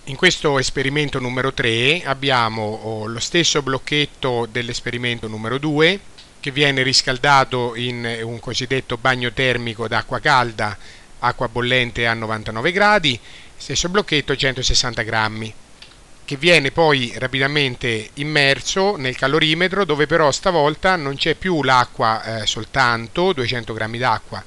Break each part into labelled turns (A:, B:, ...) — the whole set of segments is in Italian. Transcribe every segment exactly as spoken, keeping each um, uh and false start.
A: In questo esperimento numero tre abbiamo lo stesso blocchetto dell'esperimento numero due che viene riscaldato in un cosiddetto bagno termico d'acqua calda, acqua bollente a novantanove gradi, stesso blocchetto centosessanta grammi, che viene poi rapidamente immerso nel calorimetro, dove però stavolta non c'è più l'acqua eh, soltanto, duecento grammi d'acqua,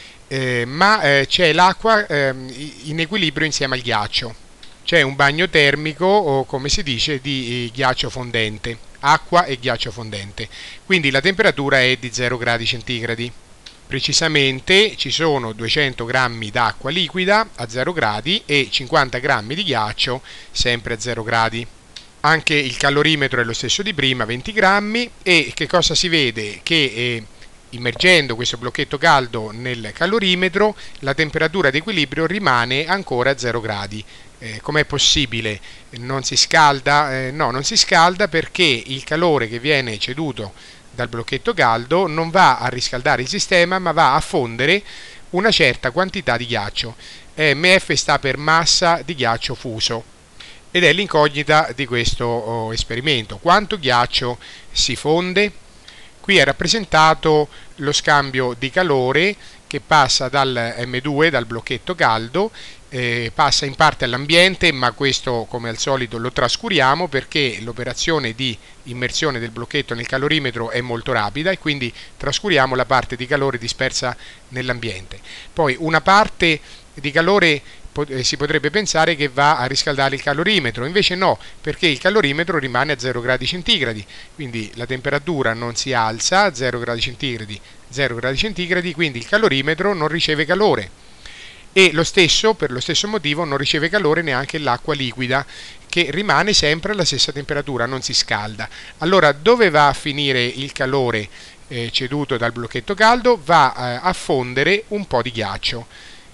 A: eh, ma eh, c'è l'acqua eh, in equilibrio insieme al ghiaccio. C'è un bagno termico, o come si dice, di ghiaccio fondente, acqua e ghiaccio fondente. Quindi la temperatura è di zero gradi centigradi. Precisamente ci sono duecento grammi d'acqua liquida a zero gradi e cinquanta grammi di ghiaccio sempre a zero gradi. Anche il calorimetro è lo stesso di prima, venti grammi, e che cosa si vede? Che eh, immergendo questo blocchetto caldo nel calorimetro la temperatura di equilibrio rimane ancora a zero gradi. Eh, com'è possibile? Non si scalda? Eh, no, non si scalda perché il calore che viene ceduto dal blocchetto caldo non va a riscaldare il sistema, ma va a fondere una certa quantità di ghiaccio. M F sta per massa di ghiaccio fuso ed è l'incognita di questo oh, esperimento. Quanto ghiaccio si fonde? Qui è rappresentato lo scambio di calore che passa dal M due, dal blocchetto caldo, eh, passa in parte all'ambiente, ma questo come al solito lo trascuriamo perché l'operazione di immersione del blocchetto nel calorimetro è molto rapida e quindi trascuriamo la parte di calore dispersa nell'ambiente. Poi una parte di calore si potrebbe pensare che va a riscaldare il calorimetro, invece no, perché il calorimetro rimane a zero gradi centigradi, quindi la temperatura non si alza a zero gradi centigradi, zero gradi centigradi, quindi il calorimetro non riceve calore. E lo stesso, per lo stesso motivo, non riceve calore neanche l'acqua liquida, che rimane sempre alla stessa temperatura, non si scalda. Allora, dove va a finire il calore eh, ceduto dal blocchetto caldo? Va eh, a fondere un po' di ghiaccio.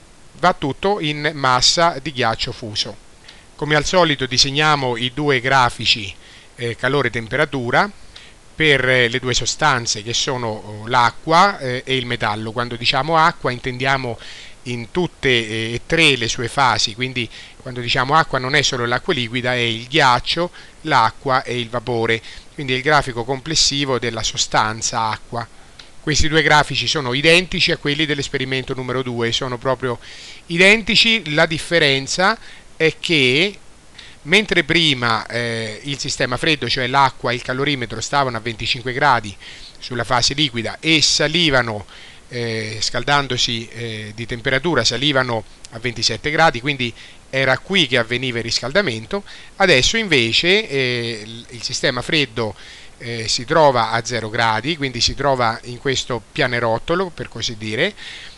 A: Va tutto in massa di ghiaccio fuso. Come al solito disegniamo i due grafici eh, calore-temperatura per eh, le due sostanze che sono l'acqua eh, e il metallo. Quando diciamo acqua intendiamo in tutte e eh, tre le sue fasi, quindi quando diciamo acqua non è solo l'acqua liquida, è il ghiaccio, l'acqua e il vapore, quindi è il grafico complessivo della sostanza acqua. Questi due grafici sono identici a quelli dell'esperimento numero due, sono proprio identici, la differenza è che mentre prima eh, il sistema freddo, cioè l'acqua e il calorimetro, stavano a venticinque gradi sulla fase liquida e salivano, eh, scaldandosi eh, di temperatura, salivano a ventisette gradi, quindi era qui che avveniva il riscaldamento, adesso invece eh, il sistema freddo Eh, si trova a zero gradi, quindi si trova in questo pianerottolo, per così dire,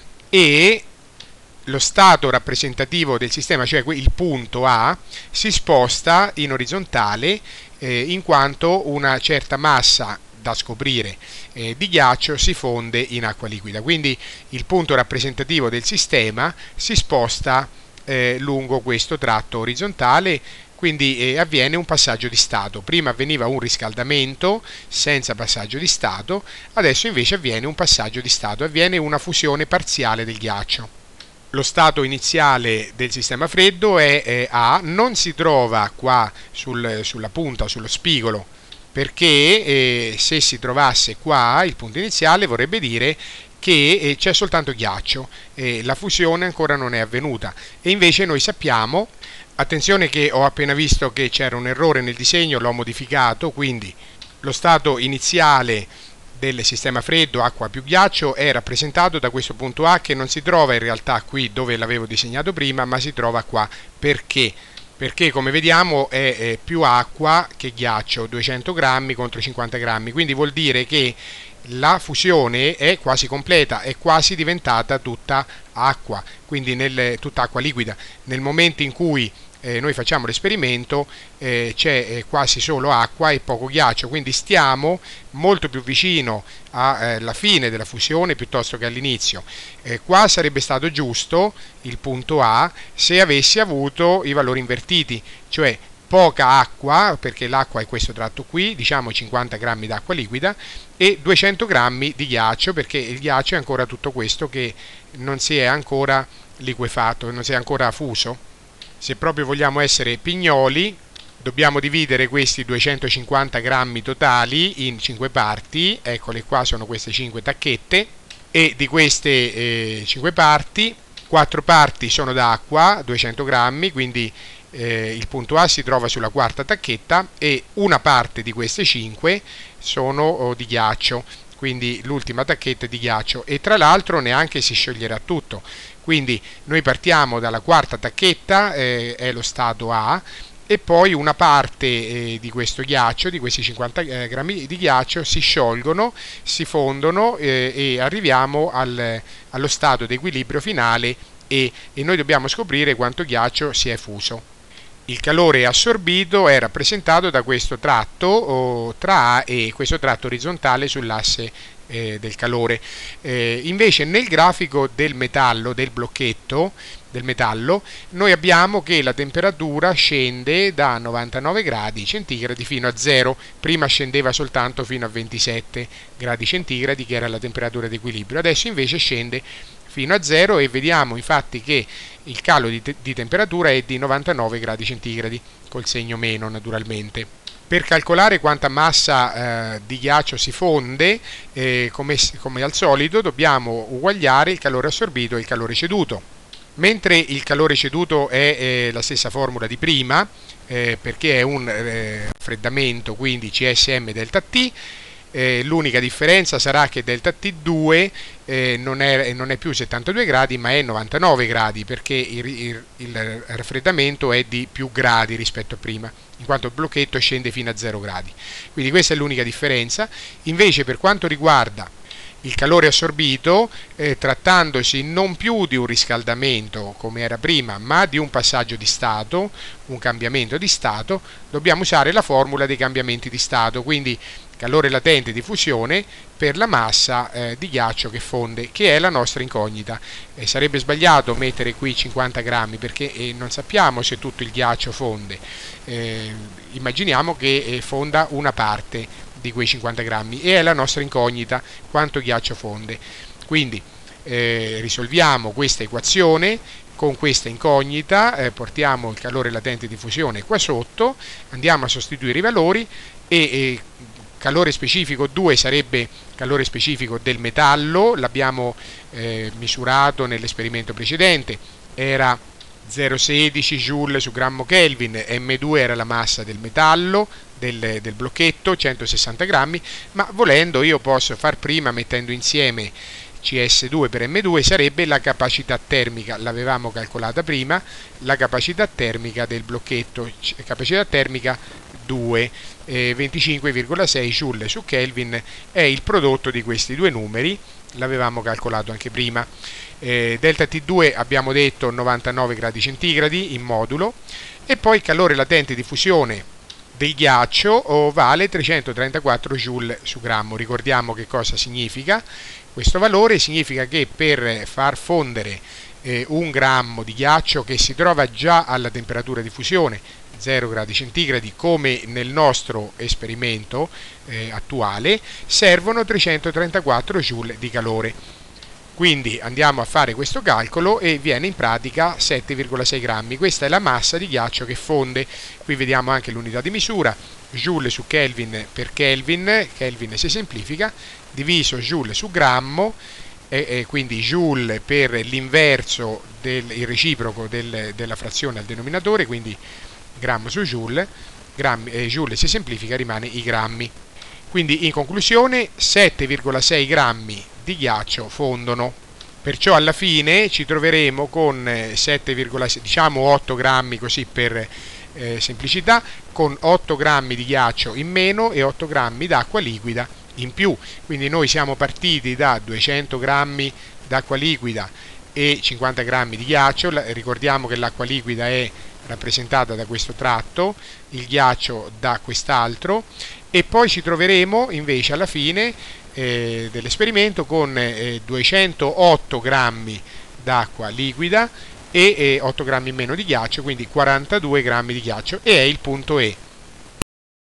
A: e lo stato rappresentativo del sistema, cioè il punto A, si sposta in orizzontale eh, in quanto una certa massa da scoprire eh, di ghiaccio si fonde in acqua liquida. Quindi il punto rappresentativo del sistema si sposta eh, lungo questo tratto orizzontale. Quindi eh, avviene un passaggio di stato. Prima avveniva un riscaldamento senza passaggio di stato, adesso invece avviene un passaggio di stato, avviene una fusione parziale del ghiaccio. Lo stato iniziale del sistema freddo è eh, A, non si trova qua sul, sulla punta, sullo spigolo, perché eh, se si trovasse qua il punto iniziale vorrebbe dire che eh, c'è soltanto ghiaccio, eh, la fusione ancora non è avvenuta, e invece noi sappiamo. Attenzione che ho appena visto che c'era un errore nel disegno, l'ho modificato, quindi lo stato iniziale del sistema freddo, acqua più ghiaccio, è rappresentato da questo punto A che non si trova in realtà qui dove l'avevo disegnato prima, ma si trova qua. Perché? Perché come vediamo è, è più acqua che ghiaccio, duecento grammi contro cinquanta grammi, quindi vuol dire che la fusione è quasi completa, è quasi diventata tutta acqua, quindi nel, tutta acqua liquida. Nel momento in cui eh, noi facciamo l'esperimento eh, c'è eh, quasi solo acqua e poco ghiaccio, quindi stiamo molto più vicino alla eh, fine della fusione piuttosto che all'inizio. Eh, qua sarebbe stato giusto il punto A se avessi avuto i valori invertiti, cioè poca acqua, perché l'acqua è questo tratto qui, diciamo cinquanta grammi d'acqua liquida, e duecento grammi di ghiaccio, perché il ghiaccio è ancora tutto questo che non si è ancora liquefatto, non si è ancora fuso. Se proprio vogliamo essere pignoli, dobbiamo dividere questi duecentocinquanta grammi totali in cinque parti. Eccole qua, sono queste cinque tacchette, e di queste eh, cinque parti, quattro parti sono d'acqua, duecento grammi, quindi eh, il punto A si trova sulla quarta tacchetta, e una parte di queste cinque sono oh, di ghiaccio, quindi l'ultima tacchetta è di ghiaccio, e tra l'altro neanche si scioglierà tutto. Quindi noi partiamo dalla quarta tacchetta, eh, è lo stato A, e poi una parte eh, di questo ghiaccio, di questi cinquanta eh, grammi di ghiaccio, si sciolgono, si fondono eh, e arriviamo al, allo stato di equilibrio finale, e, e noi dobbiamo scoprire quanto ghiaccio si è fuso. Il calore assorbito è rappresentato da questo tratto oh, tra A e questo tratto orizzontale sull'asse eh, del calore. Eh, invece nel grafico del metallo, del blocchetto del metallo, noi abbiamo che la temperatura scende da novantanove gradi centigradi fino a zero. Prima scendeva soltanto fino a ventisette gradi centigradi, che era la temperatura di equilibrio. Adesso invece scende fino a zero, e vediamo infatti che il calo di, te di temperatura è di novantanove gradi centigradi, col segno meno naturalmente. Per calcolare quanta massa eh, di ghiaccio si fonde, eh, come, come al solito, dobbiamo uguagliare il calore assorbito e il calore ceduto. Mentre il calore ceduto è eh, la stessa formula di prima, eh, perché è un eh, raffreddamento, quindi C S M delta T, eh, l'unica differenza sarà che delta T due eh, non, è, non è più settantadue gradi, ma è novantanove gradi, perché il, il, il raffreddamento è di più gradi rispetto a prima, in quanto il blocchetto scende fino a zero gradi. Quindi questa è l'unica differenza. Invece per quanto riguarda il calore assorbito, eh, trattandosi non più di un riscaldamento come era prima, ma di un passaggio di stato, un cambiamento di stato, dobbiamo usare la formula dei cambiamenti di stato, quindi calore latente di fusione per la massa eh, di ghiaccio che fonde, che è la nostra incognita. Eh, sarebbe sbagliato mettere qui cinquanta grammi, perché eh, non sappiamo se tutto il ghiaccio fonde. Eh, immaginiamo che eh, fonda una parte di quei cinquanta grammi, e è la nostra incognita quanto ghiaccio fonde. Quindi eh, risolviamo questa equazione con questa incognita, eh, portiamo il calore latente di fusione qua sotto, andiamo a sostituire i valori, e, e calore specifico due sarebbe calore specifico del metallo, l'abbiamo eh, misurato nell'esperimento precedente, era zero virgola sedici joule su grammo Kelvin, M due era la massa del metallo, del, del blocchetto, centosessanta grammi, ma volendo io posso far prima mettendo insieme C S due per M due, sarebbe la capacità termica, l'avevamo calcolata prima, la capacità termica del blocchetto, capacità termica due, eh, venticinque virgola sei joule su Kelvin è il prodotto di questi due numeri, l'avevamo calcolato anche prima. Eh, delta T due abbiamo detto novantanove gradi centigradi in modulo, e poi il calore latente di fusione del ghiaccio oh, vale trecentotrentaquattro joule su grammo. Ricordiamo che cosa significa questo valore: significa che per far fondere eh, un grammo di ghiaccio che si trova già alla temperatura di fusione zero gradi centigradi, come nel nostro esperimento eh, attuale, servono trecentotrentaquattro joule di calore. Quindi andiamo a fare questo calcolo e viene in pratica sette virgola sei grammi. Questa è la massa di ghiaccio che fonde. Qui vediamo anche l'unità di misura, joule su Kelvin per Kelvin, Kelvin si semplifica, diviso joule su grammo, e, e quindi joule per l'inverso del il reciproco del, della frazione al denominatore, quindi grammo su joule, grammi, eh, joule si semplifica, rimane i grammi. Quindi in conclusione sette virgola sei grammi di ghiaccio fondono. Perciò alla fine ci troveremo con sette virgola sei, diciamo otto grammi così per eh, semplicità, con otto grammi di ghiaccio in meno e otto grammi d'acqua liquida in più. Quindi noi siamo partiti da duecento grammi d'acqua liquida e cinquanta grammi di ghiaccio. Ricordiamo che l'acqua liquida è rappresentata da questo tratto, il ghiaccio da quest'altro, e poi ci troveremo invece alla fine eh, dell'esperimento con eh, duecentootto grammi d'acqua liquida e eh, otto grammi in meno di ghiaccio, quindi quarantadue grammi di ghiaccio, e è il punto E.